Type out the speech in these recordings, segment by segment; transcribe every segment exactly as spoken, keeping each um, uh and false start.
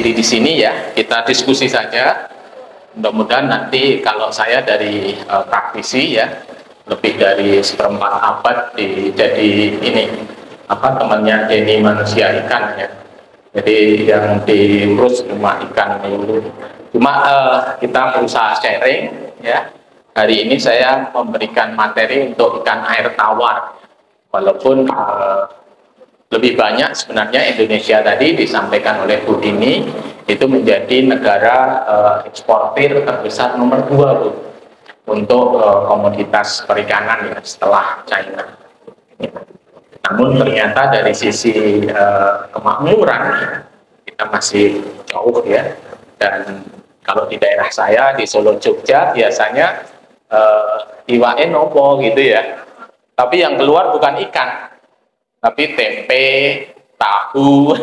berdiri di sini ya, kita diskusi saja. Mudah-mudahan nanti kalau saya dari uh, praktisi ya, lebih dari seperempat abad di, jadi ini apa temannya Jenny manusia ikan ya. Jadi yang diurus cuma ikan itu. Cuma uh, kita berusaha sharing ya. Hari ini saya memberikan materi untuk ikan air tawar. Walaupun uh, lebih banyak sebenarnya Indonesia tadi disampaikan oleh Bu Dini itu menjadi negara uh, eksportir terbesar nomor dua Bu, untuk uh, komoditas perikanan ya, setelah China. Namun ternyata dari sisi uh, kemakmuran kita masih jauh ya. Dan kalau di daerah saya di Solo Jogja biasanya uh, iwae nopo gitu ya. Tapi yang keluar bukan ikan, tapi tempe, tahu,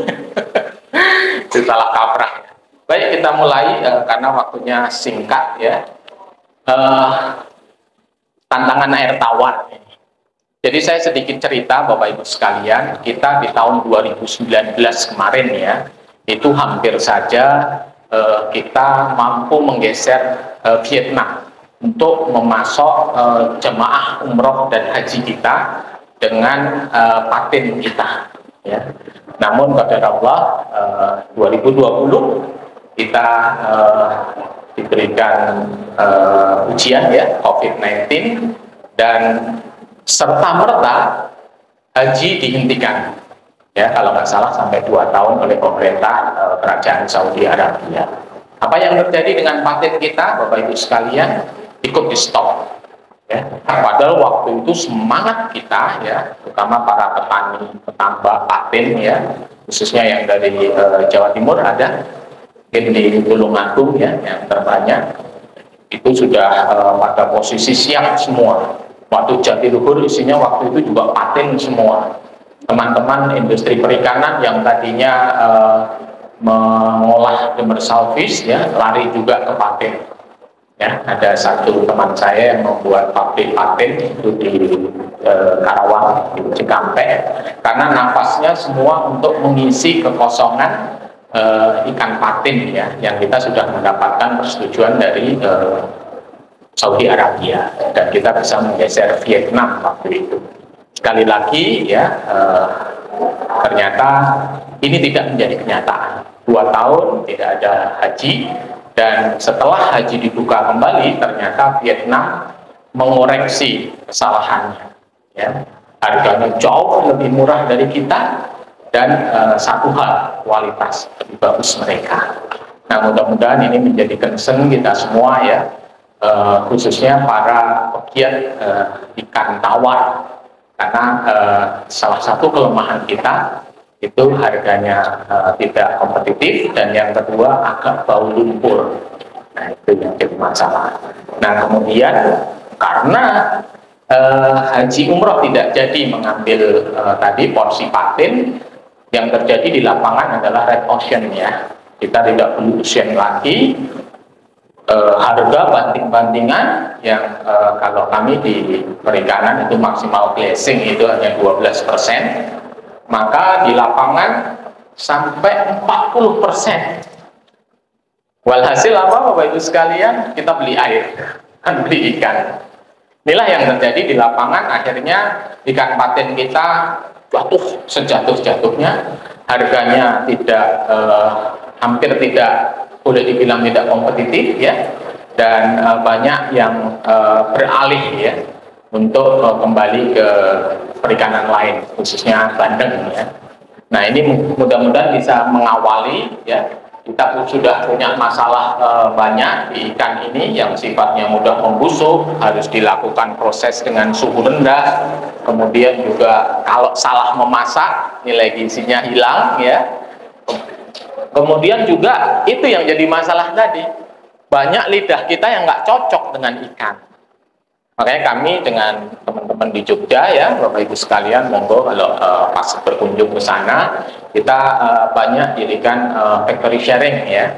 itu salah kaprah. Baik, kita mulai uh, karena waktunya singkat ya. Uh, tantangan air tawar. Jadi saya sedikit cerita Bapak Ibu sekalian, kita di tahun dua ribu sembilan belas kemarin ya, itu hampir saja uh, kita mampu menggeser uh, Vietnam untuk memasok uh, jemaah umroh dan haji kita dengan uh, paten kita ya. Namun qadar Allah uh, dua ribu dua puluh kita uh, diberikan uh, ujian ya COVID sembilan belas dan serta merta haji dihentikan ya, kalau nggak salah sampai dua tahun oleh pemerintah uh, kerajaan Saudi Arabia. Apa yang terjadi dengan paten kita Bapak Ibu sekalian? Ikut di stop. Ya, padahal waktu itu semangat kita ya, terutama para petani, petambak paten ya, khususnya yang dari uh, Jawa Timur ada, mungkin di Tulungagung ya, yang terbanyak, itu sudah uh, pada posisi siap semua. Waktu Jatiluhur isinya waktu itu juga paten semua. Teman-teman industri perikanan yang tadinya uh, mengolah demersal fish ya, lari juga ke paten. Ya, ada satu teman saya yang membuat pabrik paten itu di e, Karawang, di Cikampek, karena nafasnya semua untuk mengisi kekosongan e, ikan paten ya, yang kita sudah mendapatkan persetujuan dari e, Saudi Arabia dan kita bisa menggeser Vietnam waktu itu. Sekali lagi ya, e, ternyata ini tidak menjadi kenyataan. Dua tahun tidak ada haji. Dan setelah haji dibuka kembali, ternyata Vietnam mengoreksi kesalahannya. Ya. Harganya jauh lebih murah dari kita, dan uh, satu hal, kualitas lebih bagus mereka. Nah, mudah-mudahan ini menjadi concern kita semua ya, uh, khususnya para pegiat uh, ikan tawar. Karena uh, salah satu kelemahan kita itu harganya uh, tidak kompetitif, dan yang kedua agak bau lumpur. Nah, itu yang jadi masalah. Nah, kemudian karena uh, haji umroh tidak jadi mengambil uh, tadi porsi paten, yang terjadi di lapangan adalah red ocean ya. Kita tidak perlu ocean lagi. Uh, harga banting-bantingan yang uh, kalau kami di perikanan itu maksimal glazing itu hanya dua belas persen. Maka di lapangan sampai empat puluh persen. Walhasil apa Bapak Ibu sekalian? Kita beli air, kan beli ikan. Inilah yang terjadi di lapangan, akhirnya ikan paten kita jatuh sejatuh-jatuhnya, harganya tidak eh, hampir tidak, boleh dibilang tidak kompetitif ya, dan eh, banyak yang eh, beralih ya untuk uh, kembali ke perikanan lain, khususnya bandeng ya. Nah, ini mudah-mudahan bisa mengawali ya. Kita sudah punya masalah uh, banyak di ikan ini yang sifatnya mudah membusuk, harus dilakukan proses dengan suhu rendah. Kemudian juga kalau salah memasak, nilai gizinya hilang ya. Kemudian juga itu yang jadi masalah tadi. Banyak lidah kita yang nggak cocok dengan ikan. Makanya kami dengan teman-teman di Jogja ya, Bapak Ibu sekalian, monggo kalau uh, pas berkunjung ke sana, kita uh, banyak dirikan uh, factory sharing ya,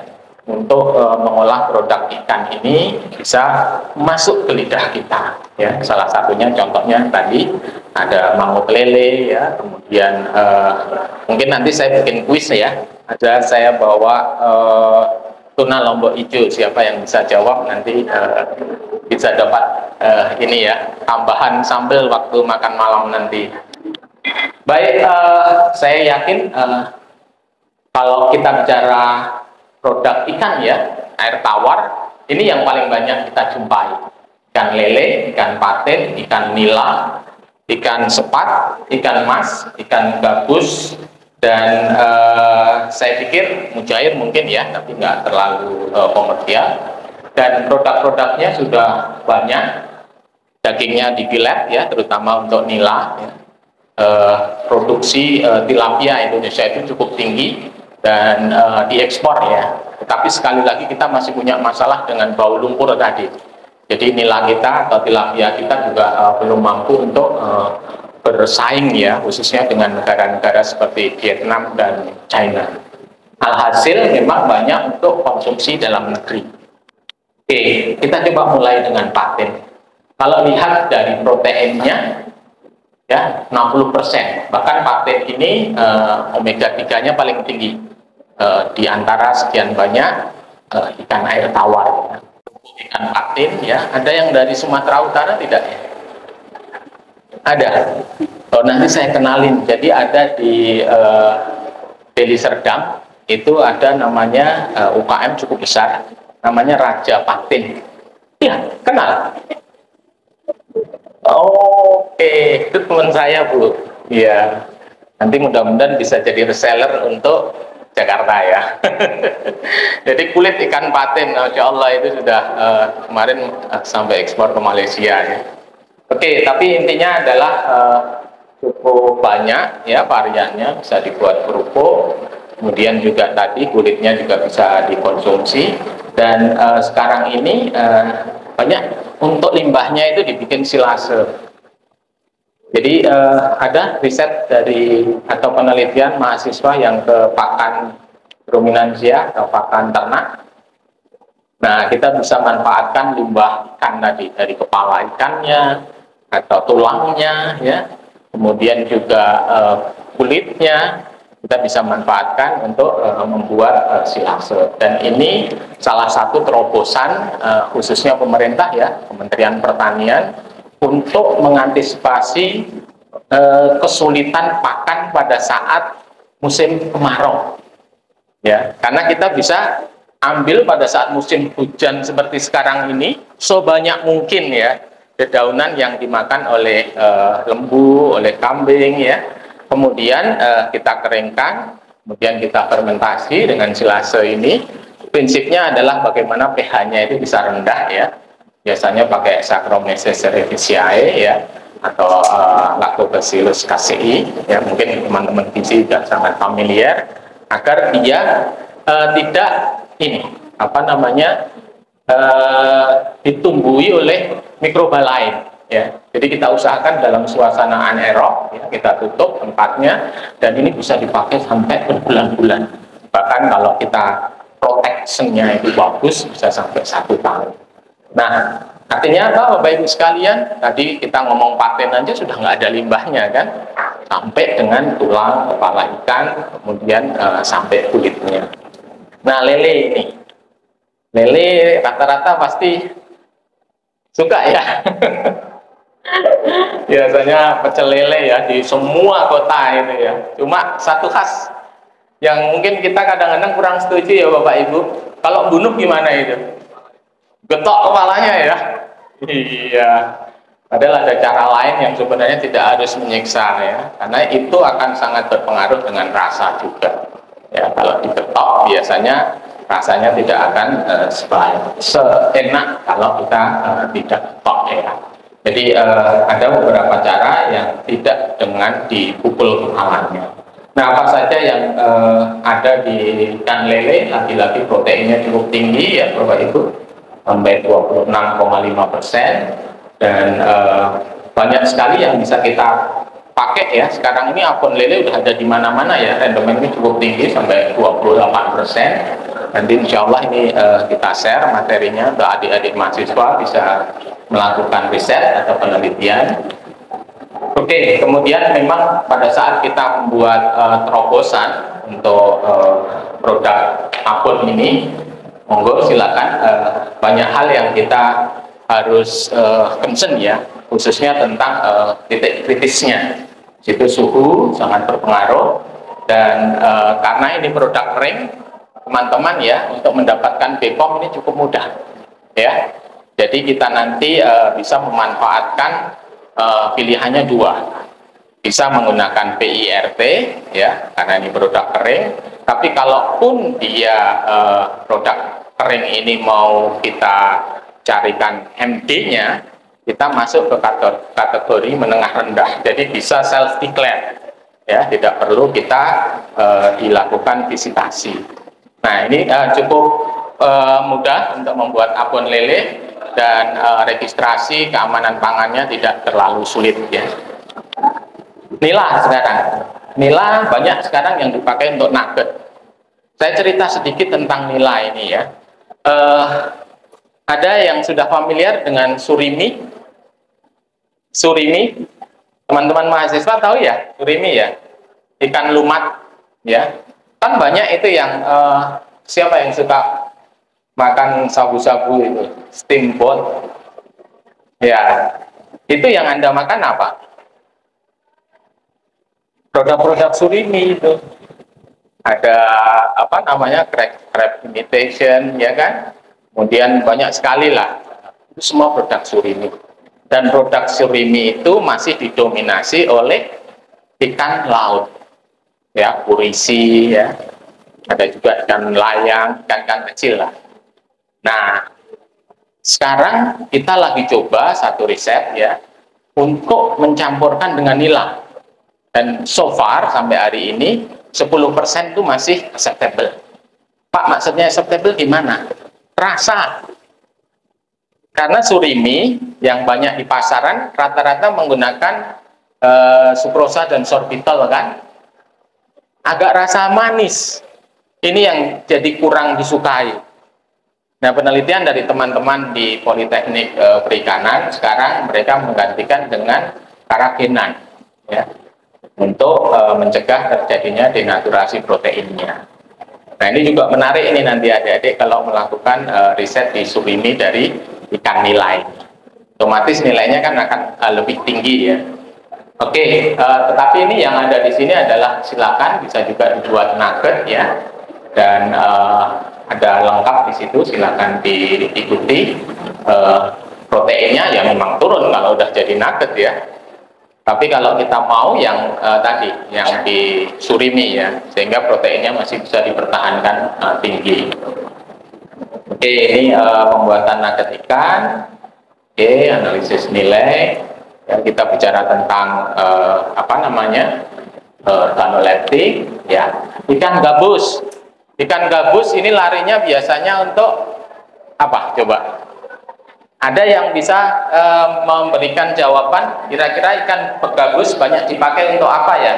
untuk uh, mengolah produk ikan ini bisa masuk ke lidah kita ya. Salah satunya contohnya tadi ada mangut lele ya, kemudian uh, mungkin nanti saya bikin kuis ya, ada saya bawa uh, tuna lombok hijau, siapa yang bisa jawab nanti uh, bisa dapat uh, ini ya, tambahan sambal waktu makan malam nanti. Baik, uh, saya yakin uh, kalau kita bicara produk ikan ya, air tawar ini yang paling banyak kita jumpai. Ikan lele, ikan patin, ikan nila, ikan sepat, ikan mas, ikan gabus, dan uh, saya pikir mujair mungkin ya, tapi nggak terlalu uh, komersial. Dan produk-produknya sudah banyak, dagingnya digilet ya, terutama untuk nila. Ya. Uh, produksi uh, tilapia Indonesia itu cukup tinggi dan uh, diekspor ya. Tetapi sekali lagi kita masih punya masalah dengan bau lumpur tadi. Jadi nila kita atau tilapia kita juga uh, belum mampu untuk uh, bersaing ya, khususnya dengan negara-negara seperti Vietnam dan China. Alhasil memang banyak untuk konsumsi dalam negeri. Oke, kita coba mulai dengan patin. Kalau lihat dari proteinnya ya enam puluh persen, bahkan patin ini uh, omega tiga nya paling tinggi uh, di antara sekian banyak uh, ikan air tawar ya. Ikan patin ya, ada yang dari Sumatera Utara tidak ya? Ada. Oh, nanti saya kenalin. Jadi ada di uh, Deli Serdang itu ada namanya uh, U K M cukup besar, namanya Raja Patin. Ya, kenal. Oke, itu teman saya Bu. Iya, nanti mudah-mudahan bisa jadi reseller untuk Jakarta ya. Jadi kulit ikan patin, Masya Allah itu sudah uh, kemarin uh, sampai ekspor ke Malaysia ya. Oke, tapi intinya adalah uh, cukup banyak ya variannya, bisa dibuat kerupuk. Kemudian juga tadi kulitnya juga bisa dikonsumsi. Dan uh, sekarang ini uh, banyak untuk limbahnya itu dibikin silase. Jadi uh, ada riset dari atau penelitian mahasiswa yang ke pakan ruminansia atau pakan ternak. Nah, kita bisa manfaatkan limbah ikan tadi dari kepala ikannya atau tulangnya ya. Kemudian juga uh, kulitnya kita bisa manfaatkan untuk uh, membuat uh, silase. Dan ini salah satu terobosan uh, khususnya pemerintah ya, Kementerian Pertanian untuk mengantisipasi uh, kesulitan pakan pada saat musim kemarau. Ya, karena kita bisa ambil pada saat musim hujan seperti sekarang ini sebanyak mungkin ya dedaunan yang dimakan oleh uh, lembu, oleh kambing ya. Kemudian uh, kita keringkan, kemudian kita fermentasi dengan silase ini. Prinsipnya adalah bagaimana pH-nya itu bisa rendah ya. Biasanya pakai Saccharomyces cerevisiae ya, atau uh, Lactobacillus casei ya, mungkin teman-teman gizi sudah sangat familiar, agar dia uh, tidak ini apa namanya uh, ditumbuhi oleh mikroba lain ya. Jadi kita usahakan dalam suasana anaerob ya, kita tutup tempatnya, dan ini bisa dipakai sampai berbulan-bulan. Bahkan kalau kita protection-nya itu bagus bisa sampai satu tahun. Nah, artinya apa Bapak Ibu sekalian? Tadi kita ngomong paten aja sudah nggak ada limbahnya kan, sampai dengan tulang, kepala ikan, kemudian uh, sampai kulitnya. Nah, lele ini, lele rata-rata pasti suka ya. Biasanya pecel lele ya di semua kota itu ya. Cuma satu khas yang mungkin kita kadang-kadang kurang setuju ya Bapak Ibu. Kalau bunuh gimana itu? Getok kepalanya ya. Iya. Padahal ada cara lain yang sebenarnya tidak harus menyiksa ya. Karena itu akan sangat berpengaruh dengan rasa juga. Ya, kalau digetok biasanya rasanya tidak akan uh, seenak kalau kita uh, tidak getok ya. Jadi uh, ada beberapa cara yang tidak dengan dipukul kepalanya. Nah, apa saja yang uh, ada di ikan lele? Lagi-lagi proteinnya cukup tinggi ya Bapak Ibu, sampai dua puluh enam koma lima persen, dan uh, banyak sekali yang bisa kita pakai ya. Sekarang ini abon lele udah ada di mana-mana ya, rendemennya cukup tinggi sampai dua puluh delapan persen. Nanti insya Allah ini uh, kita share materinya untuk adik-adik mahasiswa bisa melakukan riset atau penelitian. Oke, kemudian memang pada saat kita membuat uh, terobosan untuk uh, produk Apun ini, monggo silakan, uh, banyak hal yang kita harus uh, concern ya, khususnya tentang uh, titik kritisnya. Situ suhu sangat berpengaruh, dan uh, karena ini produk kering, teman-teman ya, untuk mendapatkan B P O M ini cukup mudah ya. Jadi kita nanti uh, bisa memanfaatkan uh, pilihannya dua, bisa menggunakan P I R T ya, karena ini produk kering. Tapi kalaupun dia uh, produk kering ini mau kita carikan M D-nya, kita masuk ke kategori menengah rendah. Jadi bisa self declare ya, tidak perlu kita uh, dilakukan visitasi. Nah, ini uh, cukup uh, mudah untuk membuat abon lele, dan uh, registrasi keamanan pangannya tidak terlalu sulit ya. Nila sekarang, nila banyak sekarang yang dipakai untuk nugget. Saya cerita sedikit tentang nila ini ya. Uh, ada yang sudah familiar dengan surimi? Surimi, teman-teman mahasiswa tahu ya surimi ya, ikan lumat ya. Kan banyak itu yang uh, siapa yang suka makan sabu-sabu itu, steamboat ya, itu yang Anda makan apa? Produk-produk surimi itu. Ada apa namanya, crab, crab imitation ya kan, kemudian banyak sekali lah, itu semua produk surimi. Dan produk surimi itu masih didominasi oleh ikan laut ya, urisi ya, ada juga ikan layang, ikan-ikan kecil lah. Nah, sekarang kita lagi coba satu riset ya, untuk mencampurkan dengan nila. Dan so far sampai hari ini sepuluh persen itu masih acceptable. Pak, maksudnya acceptable gimana? Rasa. Karena surimi yang banyak di pasaran rata-rata menggunakan uh, sucrosa dan sorbitol kan, agak rasa manis. Ini yang jadi kurang disukai. Nah, penelitian dari teman-teman di Politeknik e, Perikanan sekarang mereka menggantikan dengan karagenan ya, untuk e, mencegah terjadinya denaturasi proteinnya. Nah, ini juga menarik ini nanti adik-adik kalau melakukan e, riset di surimi dari ikan nila ini. Otomatis nilainya kan akan e, lebih tinggi ya. Oke, e, tetapi ini yang ada di sini adalah silakan bisa juga dibuat nugget ya, dan e, ada lengkap di situ, silakan diikuti. E, proteinnya ya memang turun kalau udah jadi nugget ya. Tapi kalau kita mau yang e, tadi, yang di surimi ya, sehingga proteinnya masih bisa dipertahankan e, tinggi. Oke, ini e, pembuatan nugget ikan. Oke, analisis nilai. Ya, kita bicara tentang e, apa namanya, e, organoleptik. Ya, ikan gabus. Ikan gabus ini larinya biasanya untuk apa? Coba. Ada yang bisa e, memberikan jawaban, kira-kira ikan gabus banyak dipakai untuk apa ya?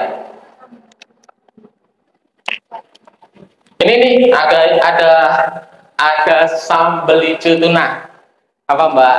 Ini nih ada ada ada sambal hijau tuna. Apa Mbak?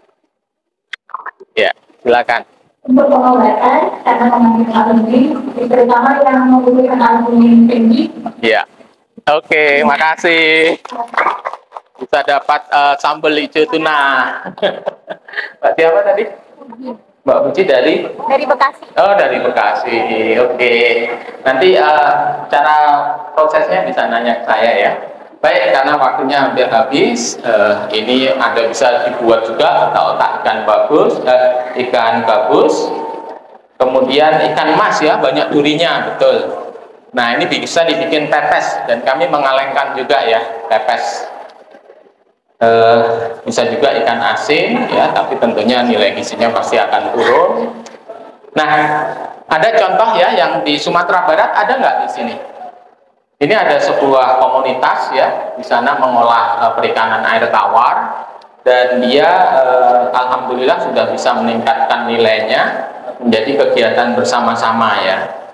Ya, silakan. Untuk pengobatan karena mengandung aluminium, terutama yang membutuhkan aluminium tinggi. Ya. Oke, makasih. Bisa dapat uh, sambal hijau tuna. Mbak siapa tadi? Mbak Puji dari? Dari Bekasi. Oh, dari Bekasi. Oke. Nanti uh, cara prosesnya bisa nanya ke saya ya. Baik, karena waktunya hampir habis, uh, ini Anda bisa dibuat juga otak-otak ikan bagus, uh, ikan gabus. Kemudian ikan mas ya, banyak durinya, betul. Nah, ini bisa dibikin pepes, dan kami mengalengkan juga ya pepes. E, bisa juga ikan asin ya, tapi tentunya nilai gizinya pasti akan turun. Nah, ada contoh ya yang di Sumatera Barat, ada nggak di sini? Ini ada sebuah komunitas ya, di sana mengolah e, perikanan air tawar, dan dia e, alhamdulillah sudah bisa meningkatkan nilainya menjadi kegiatan bersama-sama ya.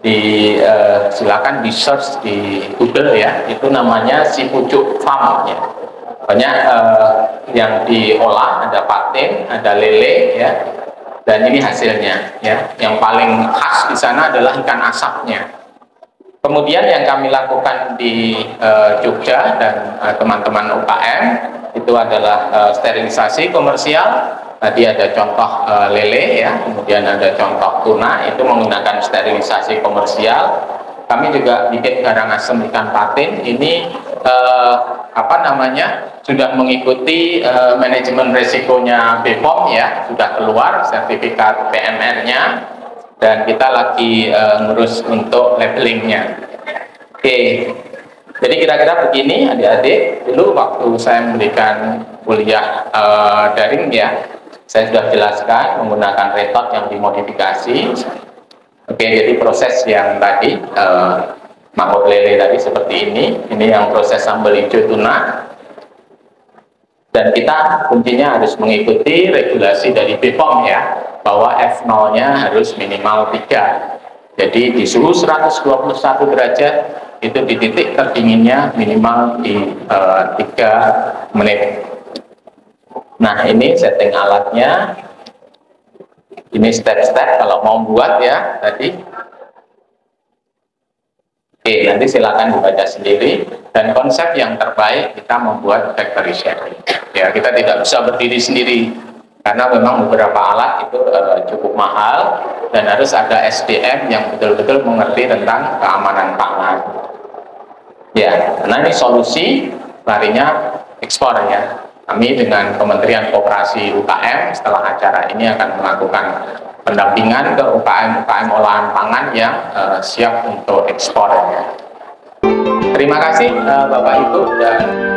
di uh, silakan di search di Google ya, itu namanya si pucuk farm ya. Banyak uh, yang diolah, ada patin, ada lele ya, dan ini hasilnya ya. Yang paling khas di sana adalah ikan asapnya. Kemudian yang kami lakukan di uh, Jogja dan teman-teman uh, U K M itu adalah uh, sterilisasi komersial. Tadi ada contoh uh, lele ya, kemudian ada contoh tuna, itu menggunakan sterilisasi komersial. Kami juga bikin garang asem ikan patin, ini uh, apa namanya, sudah mengikuti uh, manajemen resikonya B P O M ya, sudah keluar sertifikat P M R-nya. Dan kita lagi uh, ngurus untuk labelingnya. Oke, jadi kira-kira begini adik-adik. Dulu waktu saya memberikan kuliah uh, daring ya, saya sudah jelaskan menggunakan metode yang dimodifikasi. Oke, jadi proses yang tadi uh, mangut lele tadi seperti ini. Ini yang proses sambal hijau tuna. Dan kita kuncinya harus mengikuti regulasi dari B P O M ya, bahwa F nol-nya harus minimal tiga. Jadi di suhu seratus dua puluh satu derajat, itu di titik terdinginnya minimal di uh, tiga menit. Nah, ini setting alatnya. Ini step-step kalau mau buat ya tadi. Oke, nanti silakan dibaca sendiri. Dan konsep yang terbaik kita membuat factory sharing. Ya, kita tidak bisa berdiri sendiri karena memang beberapa alat itu uh, cukup mahal dan harus ada S D M yang betul-betul mengerti tentang keamanan pangan. Ya, karena ini solusi larinya ekspor ya. Kami dengan Kementerian Koperasi U K M setelah acara ini akan melakukan pendampingan ke U K M U K M olahan pangan yang uh, siap untuk ekspor ya. Terima kasih uh, Bapak Ibu dan